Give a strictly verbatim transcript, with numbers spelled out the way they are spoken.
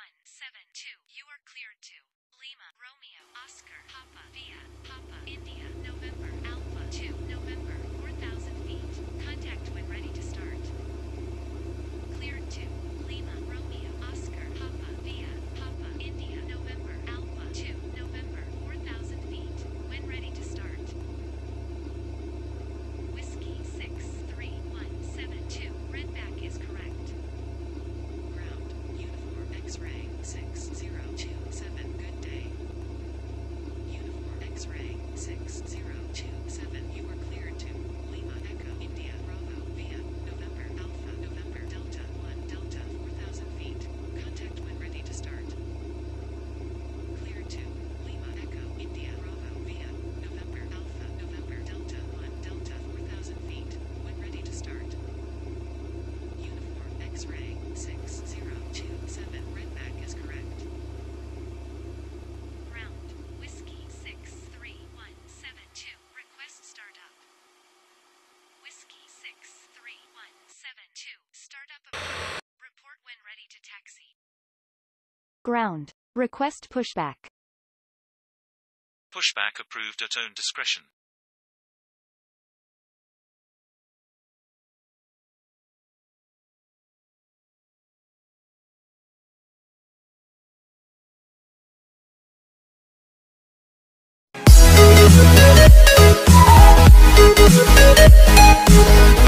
one seven two. You are cleared to Lima, Romeo, Oscar, Papa, Via, Papa, India, November, Alpha two, November, four thousand feet. Contact when ready to start. Cleared to Lima, Romeo, Oscar, Papa, Via, Papa, India, November, Alpha two, November, four thousand feet. When ready to start. Whiskey six three one seven two. Redback is correct. Ground, uniform X-ray six zero two seven. Good day. Uniform X-ray six zero two seven. You are cleared to Lima, Echo, India, Bravo, Via, November, Alpha, November, Delta one, Delta, four thousand feet. Contact when ready to start. Cleared to Lima, Echo, India, Bravo, Via, November, Alpha, November, Delta one, Delta, four thousand feet. When ready to start. Uniform X-ray six zero two seven. Redback is correct. Ground, Whiskey six three one seven two. Request startup. Whiskey six three one seven two. Startup approved. Report when ready to taxi. Ground. Request pushback. Pushback approved at own discretion. We'll be right back.